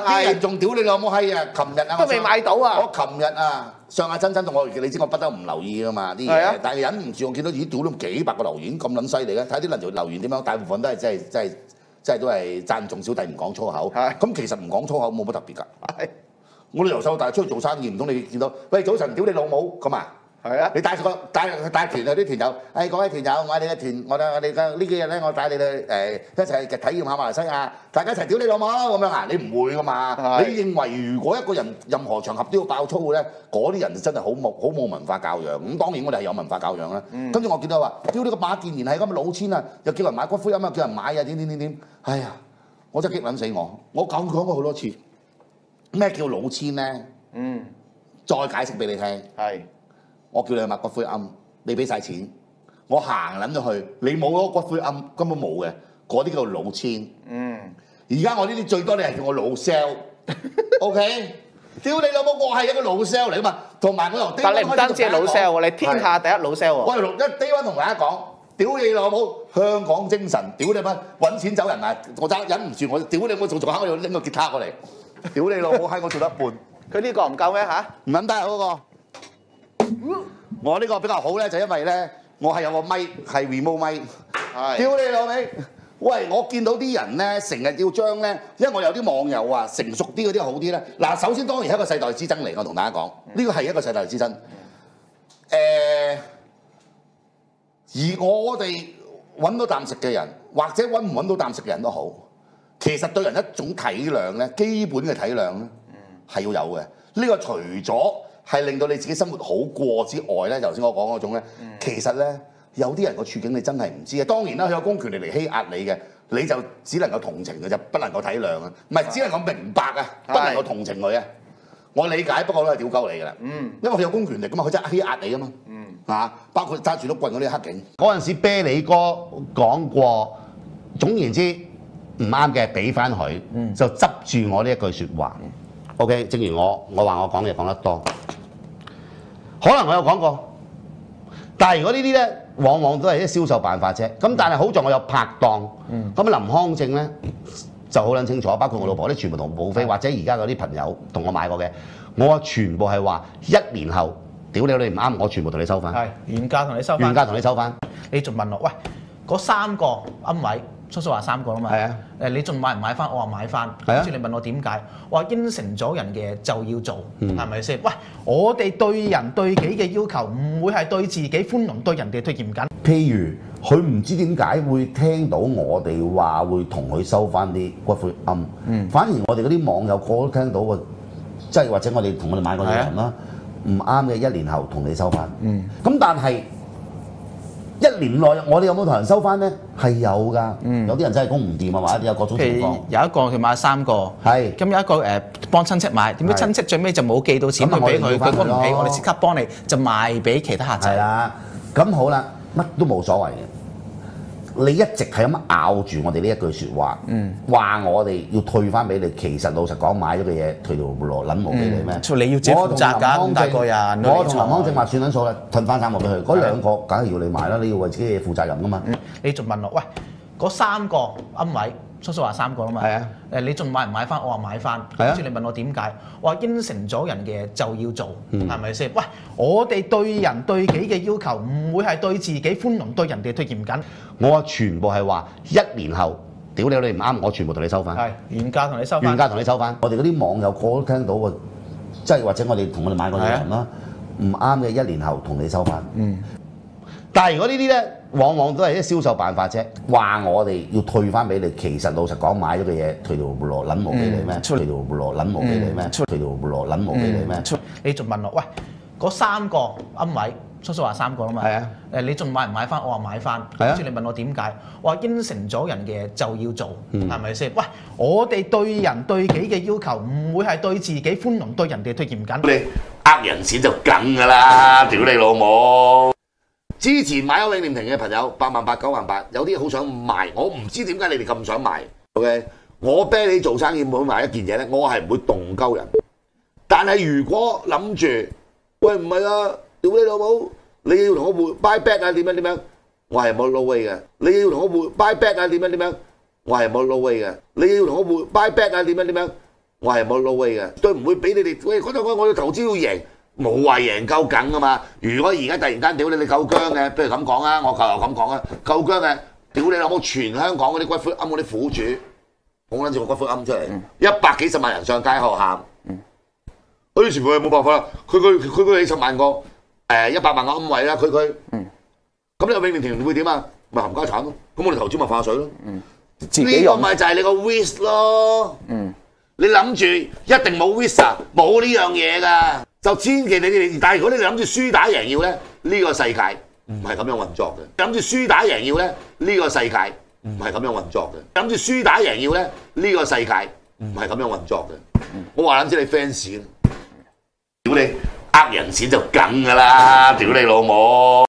啲人仲屌你老母閪啊！琴日啊， 都未買到啊！ 我琴日啊，上下真同我，你知我不得唔留意噶嘛啲嘢，但係忍唔住我見到已經屌咗幾百個留言咁撚犀利嘅，睇啲人條留言點樣，大部分都係真係都係讚頌小弟唔講粗口。咁其實唔講粗口冇乜特別㗎。我哋由細到大出去做生意，唔通你見到喂早晨屌你老母咁啊？係啊！你帶團啊啲團友，各位團友，我哋嘅團，我哋嘅呢幾日咧，我帶你哋一齊體驗下馬來西亞，大家一齊屌你老母咁樣啊！你唔會噶嘛？你認為如果一個人任何場合都要爆粗嘅咧，嗰啲人真係好冇文化教養。咁當然我哋係有文化教養啦。跟住我見到話，屌你個馬建年係咁老千啊，又叫人買骨灰龕啊，叫人買啊點，哎呀！我真係激撚死我！我講過好多次，咩叫老千咧？再解釋俾你聽。係。我叫你去買骨灰龕，你俾晒錢，我行撚咗去，你冇嗰個骨灰龕根本冇嘅，嗰啲叫做老千。而家我呢啲最多你係叫我老 sell，OK？ 屌你老母，我係一個老 sell 嚟啊嘛，同埋我由低溫開始同大家講。但你唔單止係老 sell 喎，你天下第一老 sell 喎。我係低溫同大家講，屌你老母，香港精神，屌你乜揾錢走人啊！我真忍唔住，我屌你，我做下我要拎個吉他過嚟，屌你老母閪！我做得一半。佢呢個唔夠咩嚇？唔撚得嗰個。我呢個比較好咧，就因為咧，我係有個咪，係 remote 咪。屌你老味！喂，我見到啲人咧，成日要將咧，因為我有啲網友啊，成熟啲嗰啲好啲咧。嗱，首先當然係一個世代之爭嚟，我同大家講，呢個係一個世代之爭。而我哋揾到啖食嘅人，或者揾唔揾到啖食嘅人都好，其實對人一種體諒咧，基本嘅體諒咧，係要有嘅。呢個除咗係令到你自己生活好過之外咧，頭先我講嗰種咧，其實咧有啲人個處境你真係唔知嘅。當然啦，佢有公權力嚟欺壓你嘅，你就只能夠同情嘅啫，不能夠體諒啊，唔係只能夠明白啊，不能夠同情佢啊。我理解，不過都係屌鳩你㗎啦。因為佢有公權力㗎嘛，佢真係欺壓你啊嘛。包括揸住碌棍嗰啲黑警。嗰陣時啤梨哥講過，總言之唔啱嘅俾翻佢，就執住我呢一句説話。OK， 正如我話我講嘢講得多。可能我有講過，但係如果呢啲咧，往往都係啲銷售辦法啫。咁但係好在我有拍檔，咁林康正咧就好撚清楚，包括我老婆啲全部同冇飛，或者而家嗰啲朋友同我買過嘅，我全部係話1年後，屌你唔啱，我全部同你收翻。係原價同你收翻。原價同你收翻。你仲問我，喂，嗰3個龕位？叔叔話3個啦嘛，你仲買唔買翻？我話買翻。跟住你問我點解？我話應承咗人嘅就要做，係咪先？喂，我哋對人對己嘅要求唔會係對自己寬容，對人哋對嚴謹。譬如佢唔知點解會聽到我哋話會同佢收翻啲骨灰龕，反而我哋嗰啲網友個個都聽到個，即係或者我哋同我哋買過嘅人啦，唔啱嘅1年後同你收翻。咁但係1年內我哋有冇同人收翻咧？係有㗎，有啲人真係供唔掂啊，或者有各種情況。有一個佢買3個，係咁有一個幫親戚買，點解親戚最尾就冇寄到錢去俾佢，佢供唔起，我哋即刻幫你就賣俾其他客仔。係啦，咁好啦，乜都冇所謂嘅。你一直係咁咬住我哋呢一句説話，話我哋要退翻俾你。其實老實講，買咗嘅嘢退條羅撚毛俾你咩？你要自己負責㗎，咁大個人。我同林康正話算撚數啦，退翻3個俾佢。嗰2個梗係要你買啦，你要為自己嘅嘢負責任㗎嘛。你仲問我，喂，嗰3個龕位，叔叔話3個啦嘛。係啊。你仲買唔買翻？我話買翻。跟住你問我點解？我話應承咗人嘅就要做，係咪先？喂，我哋對人對己嘅要求唔會係對自己寬容，對人哋對嚴謹。我話全部係話1年後，屌你唔啱，我全部同你收翻。係原價同你收翻。原價同你收翻。我哋嗰啲網友個個都聽到個，即係或者我哋同我哋買過嘅人啦，唔啱嘅1年後同你收翻。但係如果呢啲咧，往往都係啲銷售辦法啫，話我哋要退翻俾你。其實老實講，買咗嘅嘢退條羅撚毛俾你咩？退條羅撚毛俾你咩？退條羅撚毛俾你咩？你仲問我，喂，嗰3個龕位，叔叔話3個啦嘛。係啊。你仲買唔買翻？我話買翻。跟住你問我點解？我話應承咗人嘅就要做，係咪先？喂，我哋對人對己嘅要求唔會係對自己寬容，對人哋對嚴謹。你呃人錢就梗㗎啦，屌你老母！之前買咗永念庭嘅朋友8萬8、9萬8，有啲好想賣，我唔知點解你哋咁想賣。OK， 我啤你做生意每賣一件嘢咧，我係唔會動鳩人。但係如果諗住，喂唔係啊，屌你老母，你要同我換 buy back 啊點樣，我係冇 no way 嘅。你要同我換 buy back 啊點樣，我係冇 no way 嘅。你要同我換 buy back 啊點樣， 我係冇 no way 嘅，對唔會俾你哋喂嗰度我要投資要贏，冇話贏夠梗啊嘛！如果而家突然間屌你夠僵嘅，不如咁講啊，我舊又咁講啊，夠僵嘅，屌你老母！全香港嗰啲骨灰龕嗰啲苦主，我撚住個骨灰龕出嚟，100幾十萬人上街喺度喊，嗰啲全部係冇辦法啦，佢幾十萬個100萬個龕位啦，咁你個永年田會點啊？咪冚家產咯，咁我哋投資咪化水咯，呢個咪就係你個 risk 咯，你諗住一定冇 risk 啊，冇呢樣嘢㗎。就千祈你，但係如果你諗住輸打贏要咧，呢個世界唔係咁樣運作嘅。諗住輸打贏要咧，呢個世界唔係咁樣運作嘅。諗住輸打贏要咧，呢個世界唔係咁樣運作嘅。我話撚知你 fans，屌你呃人錢就梗㗎啦，屌你老母！